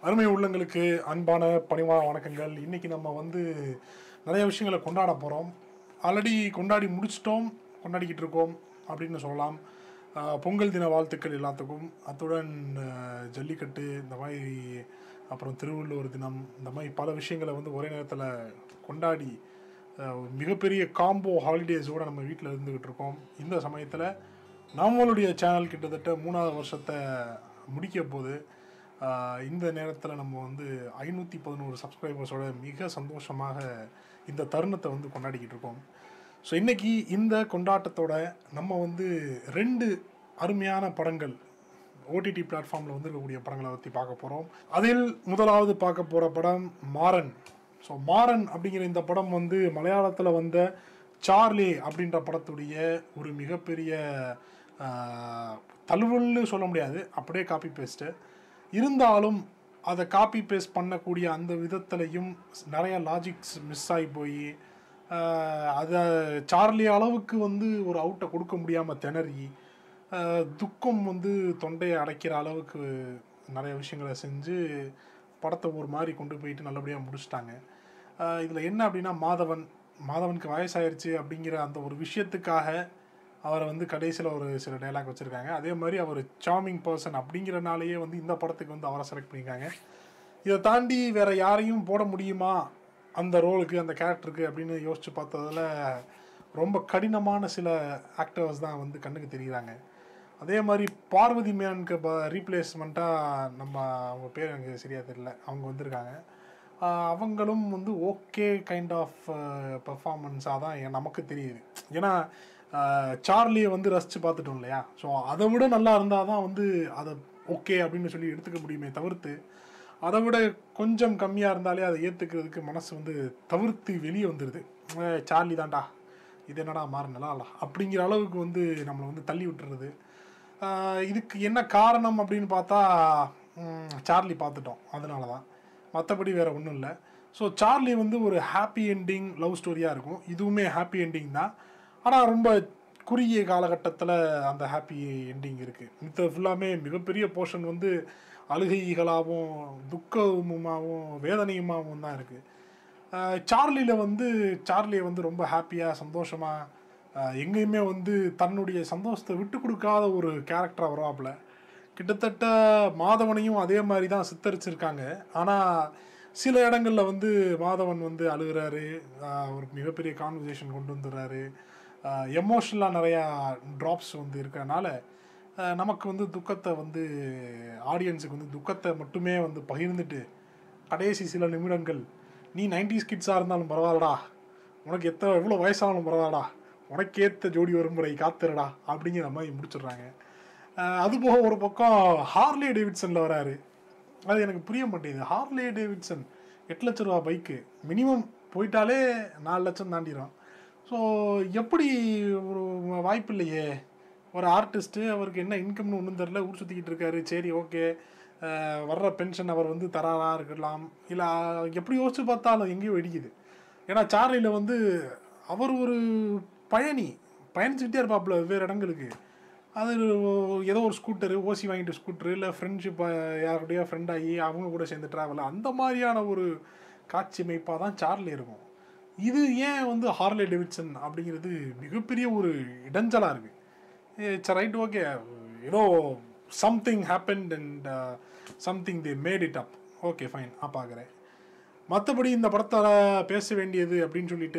அருமை உள்ளங்களுக்கு அன்பான பணிவான வணக்கங்கள். இன்றைக்கி நம்ம நிறைய விஷயங்களை கொண்டாட போகிறோம். ஆல்ரெடி கொண்டாடி முடிச்சிட்டோம், கொண்டாடிக்கிட்டு இருக்கோம் அப்படின்னு சொல்லலாம். பொங்கல் தின வாழ்த்துக்கள் எல்லாத்துக்கும். அத்துடன் ஜல்லிக்கட்டு இந்த மாதிரி, அப்புறம் திருவள்ளுவர் தினம், இந்த மாதிரி பல விஷயங்களை ஒரே நேரத்தில் கொண்டாடி மிகப்பெரிய காம்போ ஹாலிடேஸோடு நம்ம வீட்டில் இருந்துக்கிட்டு இருக்கோம். இந்த சமயத்தில் நம்மளுடைய சேனல் கிட்டத்தட்ட 3வது வருஷத்தை முடிக்க போது. இந்த நேரத்தில் நம்ம 511 சப்ஸ்கிரைபர்ஸோட மிக சந்தோஷமாக இந்த தருணத்தை கொண்டாடிக்கிட்டு இருக்கோம். ஸோ இன்றைக்கி இந்த கொண்டாட்டத்தோட நம்ம 2 அருமையான படங்கள் ஓடிடி பிளாட்ஃபார்மில் இருக்கக்கூடிய படங்களை பற்றி பார்க்க போகிறோம். அதில் முதலாவது பார்க்க போகிற படம் மாறன். ஸோ மாறன் அப்படிங்கிற இந்த படம் மலையாளத்தில் வந்த சார்லி அப்படின்ற படத்துடைய ஒரு மிகப்பெரிய தழுவல்னு சொல்ல முடியாது, அப்படியே காப்பி பேஸ்ட்டு. இருந்தாலும் அதை காப்பி பேஸ்ட் பண்ணக்கூடிய அந்த விதத்துலையும் நிறைய லாஜிக்ஸ் மிஸ் ஆகி போய் அதை சார்லி அளவுக்கு ஒரு அவுட்டை கொடுக்க முடியாமல் திணறி துக்கம் தொண்டையை அடைக்கிற அளவுக்கு நிறைய விஷயங்களை செஞ்சு படத்தை ஒரு மாதிரி கொண்டு போயிட்டு நல்லபடியாக முடிச்சிட்டாங்க. இதில் என்ன அப்படின்னா, மாதவனுக்கு வயசாயிருச்சு அப்படிங்கிற அந்த ஒரு விஷயத்துக்காக அவரை கடைசியில் ஒரு சில டைலாக் வச்சுருக்காங்க. அதே மாதிரி அவர் சார்மிங் பர்சன் அப்படிங்கிறனாலேயே இந்த படத்துக்கு அவரை செலக்ட் பண்ணியிருக்காங்க. இதை தாண்டி வேறு யாரையும் போட முடியுமா அந்த ரோலுக்கு, அந்த கேரக்டருக்கு அப்படின்னு யோசித்து பார்த்ததில் ரொம்ப கடினமான சில ஆக்டர்ஸ் தான் கண்ணுக்கு தெரிகிறாங்க. அதே மாதிரி பார்வதி மேனனுக்கு ரீப்ளேஸ்மெண்ட்டாக அவங்க பேர் எனக்கு சரியாக தெரியல, அவங்க வந்திருக்காங்க. அவங்களும் ஓகே கைண்ட் ஆஃப் பெர்ஃபார்மன்ஸாக தான் நமக்கு தெரியுது. ஏன்னா சார்லியை ரசித்து பார்த்துட்டோம் இல்லையா. ஸோ அதை விட நல்லா இருந்தால் தான் அதை ஓகே அப்படின்னு சொல்லி எடுத்துக்க முடியுமே தவிர்த்து, அதை விட கொஞ்சம் கம்மியாக இருந்தாலே அதை ஏற்றுக்கிறதுக்கு மனசு தவிர்த்து வெளியே வந்துடுது. சார்லி தான்டா, இது என்னடா மாறனலா அப்படிங்கிற அளவுக்கு நம்மளை தள்ளி விட்டுறது. இதுக்கு என்ன காரணம் அப்படின்னு பார்த்தா, சார்லி பார்த்துட்டோம், அதனால தான், மற்றபடி வேறு ஒன்றும் இல்லை. ஸோ சார்லி ஒரு ஹாப்பி என்டிங் லவ் ஸ்டோரியாக இருக்கும். இதுவுமே ஹாப்பி என்டிங் தான், ஆனால் ரொம்ப குறுகிய காலகட்டத்தில் அந்த ஹாப்பி என்டிங் இருக்குது. இது ஃபுல்லாமே மிகப்பெரிய போர்ஷன் அழுகைகளாகவும் துக்கமுமாகவும் வேதனையுமாகவும் தான் இருக்குது. சார்லியில் சார்லியை ரொம்ப ஹாப்பியாக சந்தோஷமாக எங்கேயுமே தன்னுடைய சந்தோஷத்தை விட்டு கொடுக்காத ஒரு கேரக்டராக வருவாப்புல. கிட்டத்தட்ட மாதவனையும் அதே மாதிரி தான் சித்தரிச்சிருக்காங்க. ஆனால் சில இடங்களில் மாதவன் அழுகிறாரு, ஒரு மிகப்பெரிய கான்வர்சேஷன் கொண்டு வந்துடுறாரு. எமோஷ்னலாக நிறையா ட்ராப்ஸ் இருக்கிறனால நமக்கு துக்கத்தை ஆடியன்ஸுக்கு துக்கத்தை மட்டுமே பகிர்ந்துட்டு கடைசி சில நிமிடங்கள், நீ 90s கிட்ஸாக இருந்தாலும் பரவாயில்லடா, உனக்கு எவ்வளோ வயசானாலும் பரவாயில்லடா, உனக்கேற்ற ஜோடி வருமுறை காத்துறடா அப்படிங்கிற மாதிரி முடிச்சிடுறாங்க. அதுபோக ஒரு பக்கம் ஹார்லே டேவிட்சனில் வராரு. அது எனக்கு புரிய மாட்டேங்குது. ஹார்லே டேவிட்சன் 8 லட்ச ரூபா பைக்கு மினிமம் போயிட்டாலே 4 லட்சம் தாண்டிடும். ஸோ எப்படி ஒரு வாய்ப்பு இல்லையே. ஒரு ஆர்டிஸ்ட்டு, அவருக்கு என்ன இன்கம்னு ஒன்றும் தெரில, ஊர் சுற்றிக்கிட்டு இருக்காரு. சரி ஓகே, வர்ற பென்ஷன் அவர் தராரா இருக்கலாம், இல்லை எப்படி யோசிச்சு பார்த்தாலும் எங்கேயோ இடிக்குது. ஏன்னா சார்லியில் அவர் ஒரு பயணிச்சுக்கிட்டே இருப்பாப்புல வெவ்வேறு இடங்களுக்கு. அது ஏதோ ஒரு ஸ்கூட்டரு, ஓசி வாங்கிட்டு ஸ்கூட்டரு, இல்லை ஃப்ரெண்ட்ஷிப் யாருடைய ஃப்ரெண்டாகி அவங்க கூட சேர்ந்து ட்ராவல், அந்த மாதிரியான ஒரு காட்சி அமைப்பாக தான் சார்லி இருக்கும். இது ஏன் ஹார்லே டேவிட்சன் அப்படிங்கிறது மிகப்பெரிய ஒரு இடைஞ்சலாக இருக்குது. இட்ஸ் ரைட், ஓகே, ஏதோ something happened and something they made it up, okay fine, பார்க்குறேன். மற்றபடி இந்த படத்தால் பேச வேண்டியது அப்படின்னு சொல்லிட்டு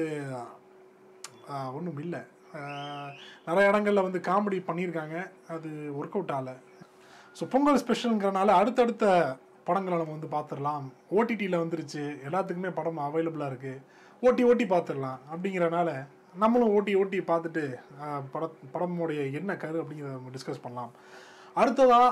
ஒன்றும் இல்லை. நிறைய இடங்களில் காமெடி பண்ணியிருக்காங்க, அது ஒர்க் அவுட் ஆகலை. ஸோ பொங்கல் ஸ்பெஷலுங்கிறனால அடுத்தடுத்த படங்களை நம்ம பார்த்துடலாம். ஓடிடியில் வந்துருச்சு, எல்லாத்துக்குமே படம் அவைலபிளாக இருக்குது, ஓட்டி பார்த்துடலாம். அப்படிங்கிறனால நம்மளும் ஓட்டி பார்த்துட்டு படமுடைய என்ன கரு அப்படிங்கிறத நம்ம டிஸ்கஸ் பண்ணலாம். அடுத்ததாக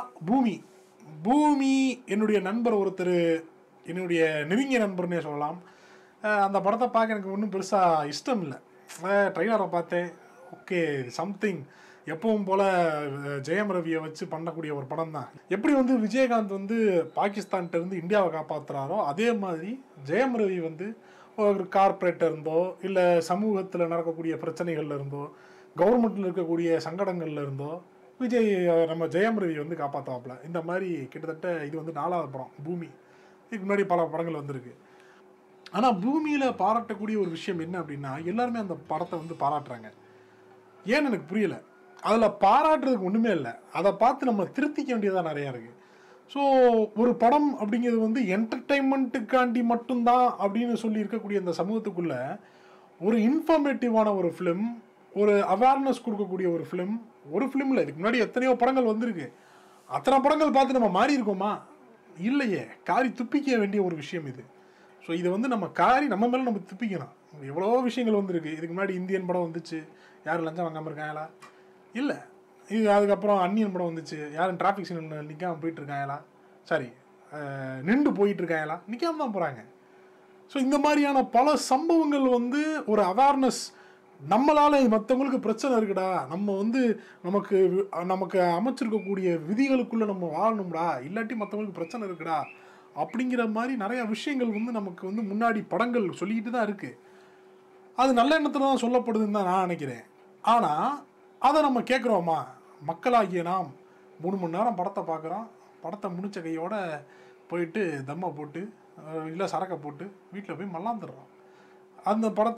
பூமி என்னுடைய நண்பர் ஒருத்தர், என்னுடைய நெருங்கிய நண்பர்னே சொல்லலாம். அந்த படத்தை பார்க்க எனக்கு ஒன்றும் பெருசாக இஷ்டம் இல்லை. ட்ரைலரை பார்த்தேன், ஓகே சம்திங் எப்பவும் போல் ஜெயம் ரவியை வச்சு பண்ணக்கூடிய ஒரு படம் தான். எப்படி விஜயகாந்த் பாகிஸ்தான்கிட்ட இந்தியாவை காப்பாற்றுறாரோ, அதே மாதிரி ஜெயம் ரவி ஒரு கார்பரேட்டர் இருந்தோ, இல்லை சமூகத்தில் நடக்கக்கூடிய பிரச்சனைகள்ல இருந்தோ, கவர்மெண்ட்டில் இருக்கக்கூடிய சங்கடங்கள்ல இருந்தோ விஜய் நம்ம ஜெயம் ரவி காப்பாற்றுவாப்புல. இந்த மாதிரி கிட்டத்தட்ட இது 4வது படம் பூமி. இதுக்கு முன்னாடி பல படங்கள் வந்திருக்கு. ஆனால் பூமியில் பாராட்டக்கூடிய ஒரு விஷயம் என்ன அப்படின்னா, எல்லாருமே அந்த படத்தை வந்து பாராட்டுறாங்க. ஏன்னு எனக்கு புரியலை. அதில் பாராட்டுறதுக்கு ஒன்றுமே இல்லை. அதை பார்த்து நம்ம திருத்திக்க வேண்டியதாக நிறையா இருக்குது. ஸோ ஒரு படம் அப்படிங்கிறது வந்து என்டர்டெயின்மெண்ட்டுக்காண்டி மட்டும்தான் அப்படின்னு சொல்லி இருக்கக்கூடிய அந்த சமூகத்துக்குள்ளே ஒரு இன்ஃபர்மேட்டிவான ஒரு ஃபிலிம், ஒரு அவேர்னஸ் கொடுக்கக்கூடிய ஒரு ஃபிலிமில் இதுக்கு முன்னாடி எத்தனையோ படங்கள் வந்திருக்கு. அத்தனை படங்கள் பார்த்து நம்ம மாறி இருக்கோமா? இல்லையே. காரி துப்பிக்க வேண்டிய ஒரு விஷயம் இது. ஸோ இதை வந்து நம்ம மேலே நம்ம துப்பிக்கணும். எவ்வளோ விஷயங்கள் வந்திருக்கு. இதுக்கு முன்னாடி இந்தியன் படம் வந்துச்சு, யாரும் லஞ்சம் வாங்காமல் இருக்காங்களா? இல்லை. இது அதுக்கப்புறம் அந்நியன் படம் வந்துச்சு, யாரும் டிராஃபிக் சிக்னல் நிற்காமல் போயிட்டுருக்காங்களா? சாரி, நின்று போயிட்டுருக்காங்களா? நிற்காம தான் போகிறாங்க. ஸோ இந்த மாதிரியான பல சம்பவங்கள் வந்து ஒரு அவேர்னஸ், நம்மளால் மற்றவங்களுக்கு பிரச்சனை இருக்குடா, நம்ம வந்து நமக்கு அமைச்சிருக்கக்கூடிய விதிகளுக்குள்ளே நம்ம வாழணும்டா, இல்லாட்டி மற்றவங்களுக்கு பிரச்சனை இருக்குடா அப்படிங்கிற மாதிரி நிறையா விஷயங்கள் வந்து நமக்கு வந்து முன்னாடி படங்கள் சொல்லிக்கிட்டு தான் இருக்குது. அது நல்ல எண்ணத்தில் தான் சொல்லப்படுதுன்னு தான் நான் நினைக்கிறேன். ஆனால் அதை நம்ம கேட்குறோமா? மக்களாகிய நாம் 3 மணி நேரம் படத்தை பார்க்குறோம், படத்தை முடிச்ச கையோடு போயிட்டு தம்மை போட்டு இல்லை சரக்கை போட்டு வீட்டில் போய் மல்லாந்துடுறோம். அந்த படத்தை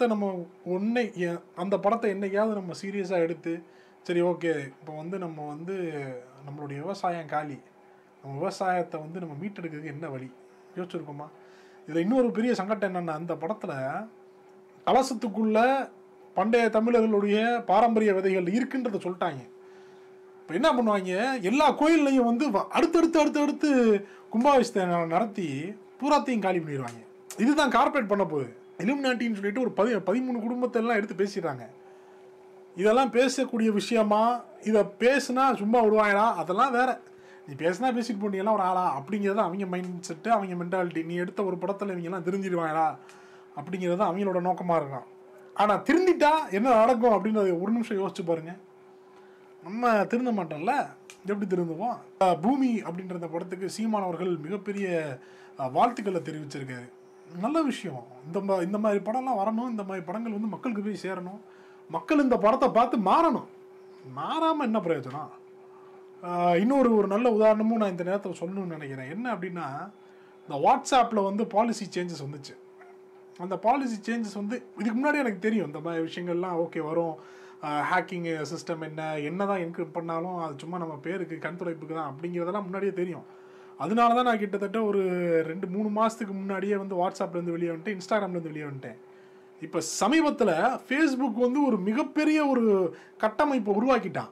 அந்த படத்தை என்னைக்காவது நம்ம சீரியஸாக எடுத்து, சரி ஓகே இப்போ வந்து நம்ம வந்து நம்மளுடைய விவசாயம் காலி, நம்ம விவசாயத்தை வந்து நம்ம மீட்டெடுக்கிறதுக்கு என்ன வழி யோசிச்சிருக்கோமா? இதில் இன்னொரு பெரிய சங்கடம் என்னென்னா, அந்த படத்தில் கலசத்துக்குள்ள பண்டைய தமிழர்களுடைய பாரம்பரிய விதைகள் இருக்குன்றதை சொல்லிட்டாங்க. இப்போ என்ன பண்ணுவாங்க, எல்லா கோயில்லையும் வந்து அடுத்தடுத்து கும்பாபிஷேகத்தை நடத்தி பூராத்தையும் காலி பண்ணிடுவாங்க. இதுதான் கார்பரேட் பண்ண போகுது. இலுமினாட்டின்னு சொல்லிட்டு ஒரு 13 குடும்பத்தை எல்லாம் எடுத்து பேசிடுறாங்க. இதெல்லாம் பேசக்கூடிய விஷயமா? இதை பேசுனா சும்மா விடுவாங்களா? அதெல்லாம் வேற. நீ பேசினா பேசிட்டு போனீங்கன்னா ஒரு ஆளா அப்படிங்கிறது அவங்க மைண்ட் செட்டு, அவங்க மென்டாலிட்டி. நீ எடுத்த ஒரு படத்தில் இவங்கெல்லாம் திருந்திடுவாங்களா அப்படிங்கிறது அவங்களோட நோக்கமாக இருக்கும். ஆனால் திருந்திட்டா என்ன நடக்கும் அப்படின்றத ஒரு நிமிஷம் யோசிச்சு பாருங்க. நம்ம திருந்த மாட்டோம்ல, எப்படி திருந்துவோம்? பூமி அப்படின்ற அந்த படத்துக்கு சீமானவர்கள் மிகப்பெரிய வாழ்த்துக்களை தெரிவிச்சிருக்காரு. நல்ல விஷயம். இந்த மாதிரி படம்லாம் வரணும். இந்த மாதிரி படங்கள் வந்து மக்களுக்கு போய் சேரணும். மக்கள் இந்த படத்தை பார்த்து மாறணும். மாறாமல் என்ன பிரயோஜனம்? இன்னொரு நல்ல உதாரணமும் நான் இந்த நேரத்தில் சொல்லணும்னு நினைக்கிறேன். என்ன அப்படின்னா, இந்த வாட்ஸ்அப்பில் வந்து பாலிசி சேஞ்சஸ் வந்துச்சு. அந்த பாலிசி சேஞ்சஸ் வந்து இதுக்கு முன்னாடி எனக்கு தெரியும். இந்த மாதிரி விஷயங்கள்லாம் ஓகே வரும். ஹேக்கிங் சிஸ்டம் என்ன தான் என்கிரிப்ட் பண்ணாலும் அது சும்மா நம்ம பேருக்கு கண் துடைப்புக்கு தான் அப்படிங்கிறதெல்லாம் முன்னாடியே தெரியும். அதனால தான் நான் கிட்டத்தட்ட ஒரு 2-3 மாதத்துக்கு முன்னாடியே வந்து வாட்ஸ்அப்லேருந்து வெளியே வந்துட்டேன், இன்ஸ்டாகிராம்லேருந்து வெளியே வந்துட்டேன். இப்போ சமீபத்தில் ஃபேஸ்புக் வந்து ஒரு மிகப்பெரிய ஒரு கட்டமைப்பை உருவாக்கிட்டான்.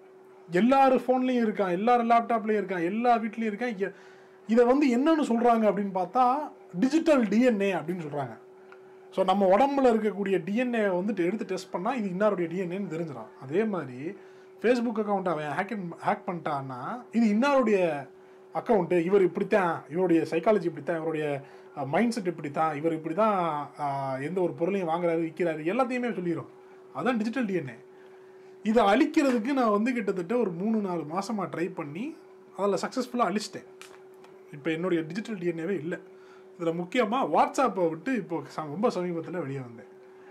எல்லார் ஃபோன்லேயும் இருக்கான், எல்லார் லேப்டாப்லேயும் இருக்கான், எல்லா வீட்லேயும் இருக்கான். இதை வந்து என்னன்னு சொல்கிறாங்க அப்படின்னு பார்த்தா டிஜிட்டல் டிஎன்ஏ அப்படின்னு சொல்கிறாங்க. ஸோ நம்ம உடம்புல இருக்கக்கூடிய டிஎன்ஏ வந்துட்டு எடுத்து டெஸ்ட் பண்ணால் இது இன்னாருடைய டிஎன்ஏன்னு தெரிஞ்சிடும். அதே மாதிரி ஃபேஸ்புக் அக்கௌண்ட்டை அவன் ஹேக் பண்ணிட்டான்னா இது இன்னாருடைய அக்கௌண்ட்டு, இவர் இப்படித்தான், இவருடைய சைக்காலஜி இப்படித்தான், இவருடைய மைண்ட் செட் இப்படித்தான், இவர் இப்படி தான் எந்த ஒரு பொருளையும் வாங்குறாரு விற்கிறாரு எல்லாத்தையுமே சொல்லிடும். அதுதான் டிஜிட்டல் டிஎன்ஏ. இதை அழிக்கிறதுக்கு நான் வந்து கிட்டத்தட்ட ஒரு 3-4 மாதமாக ட்ரை பண்ணி அதில் சக்ஸஸ்ஃபுல்லாக அழிச்சிட்டேன். இப்போ என்னுடைய டிஜிட்டல் டிஎன்ஏவே இல்லை. இதில் முக்கியமாக வாட்ஸ்அப்பை விட்டு இப்போ ரொம்ப சமீபத்தில் வெளியே வந்தேன்.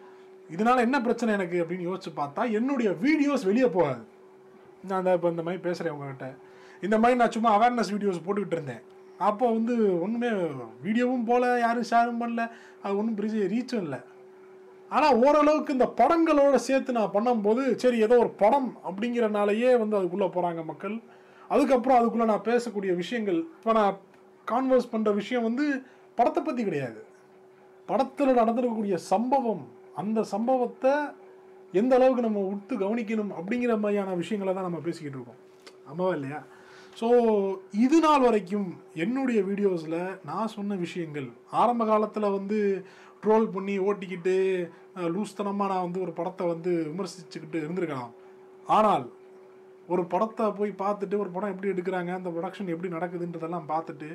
இதனால் என்ன பிரச்சனை எனக்கு அப்படின்னு யோசிச்சு பார்த்தா, என்னுடைய வீடியோஸ் வெளியே போகாது. நான் இப்போ இந்த மாதிரி பேசுகிறேன் உங்கள்கிட்ட, இந்த மாதிரி நான் சும்மா அவேர்னஸ் வீடியோஸ் போட்டுக்கிட்டு இருந்தேன். அப்போ வந்து ஒன்றுமே வீடியோவும் போல், யாரும் ஷேரும் பண்ணல, அது ஒன்றும் பெரிய ரீச்சும் இல்லை. ஆனால் ஓரளவுக்கு இந்த படங்களோட சேர்த்து நான் பண்ணும்போது சரி ஏதோ ஒரு படம் அப்படிங்கிறனாலேயே வந்து அதுக்குள்ளே போகிறாங்க மக்கள். அதுக்கப்புறம் அதுக்குள்ளே நான் பேசக்கூடிய விஷயங்கள், இப்போ நான் கான்வர்ஸ் பண்ணுற விஷயம் வந்து படத்தை பற்றி கிடையாது, படத்தில் நடந்திருக்கக்கூடிய சம்பவம், அந்த சம்பவத்தை எந்த அளவுக்கு நம்ம உத்து கவனிக்கணும் அப்படிங்கிற மாதிரியான விஷயங்களை தான் நம்ம பேசிக்கிட்டு இருக்கோம். ஆமாவா இல்லையா? ஸோ இது நாள் வரைக்கும் என்னுடைய வீடியோஸில் நான் சொன்ன விஷயங்கள், ஆரம்ப காலத்தில் வந்து ட்ரோல் பண்ணி ஓட்டிக்கிட்டு லூஸ்தனமாக நான் வந்து ஒரு படத்தை வந்து விமர்சிச்சுக்கிட்டு இருந்திருக்கலாம். ஆனால் ஒரு படத்தை போய் பார்த்துட்டு, ஒரு படம் எப்படி எடுக்கிறாங்க, அந்த ப்ரொடக்ஷன் எப்படி நடக்குதுன்றதெல்லாம் பார்த்துட்டு,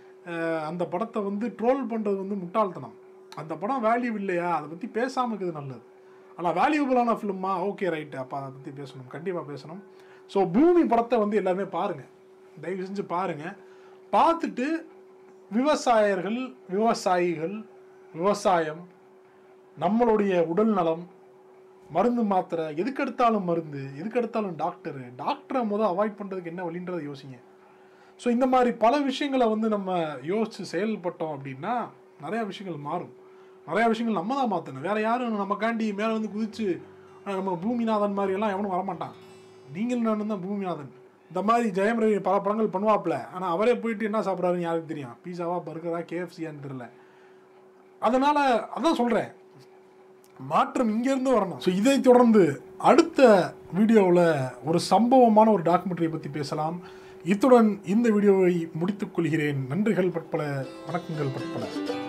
அந்த படத்தை வந்து ட்ரோல் பண்ணுறது வந்து முட்டாள்தனம். அந்த படம் வேல்யூ இல்லையா, அதை பற்றி பேசாமல் இருக்குது நல்லது. ஆனால் வேல்யூபிளான ஃபிலிமா, ஓகே ரைட்டு, அப்போ அதை பற்றி பேசணும், கண்டிப்பாக பேசணும். ஸோ பூமி படத்தை வந்து எல்லாருமே பாருங்கள், தயவு செஞ்சு பாருங்கள். பார்த்துட்டு விவசாயிகள், விவசாயம், நம்மளுடைய உடல் நலம், மருந்து மாத்திரை, எதுக்கெடுத்தாலும் மருந்து, எதுக்கெடுத்தாலும் டாக்டரை அவாய்ட் பண்ணுறதுக்கு என்ன வழின்றதை யோசிங்க. ஸோ இந்த மாதிரி பல விஷயங்களை வந்து நம்ம யோசித்து செயல்பட்டோம் அப்படின்னா நிறையா விஷயங்கள் மாறும். நிறையா விஷயங்கள் நம்ம தான் மாற்றணும். வேறு யாரும் நமக்காண்டி மேலே வந்து குதித்து நம்ம பூமிநாதன் மாதிரியெல்லாம் எவனும் வரமாட்டான். நீங்கள் நான் தான் பூமிநாதன். இந்த மாதிரி ஜெயம் ரவி பல படங்கள் பண்ணுவாப்புல. ஆனால் அவரே போயிட்டு என்ன சாப்பிட்றாருன்னு யாருக்கு தெரியும்? பீஸாவா, பர்கரா, கேஎஃப்சியான்னு தெரியல. அதனால் அதான் சொல்கிறேன், மாற்றம் இங்கேருந்து வரணும். ஸோ இதை தொடர்ந்து அடுத்த வீடியோவில் ஒரு சம்பவமான ஒரு டாக்குமெண்ட்ரியை பற்றி பேசலாம். இத்துடன் இந்த வீடியோவை முடித்துக் கொள்கிறேன். நன்றிகள் பற்பல, வணக்கங்கள் பற்பல.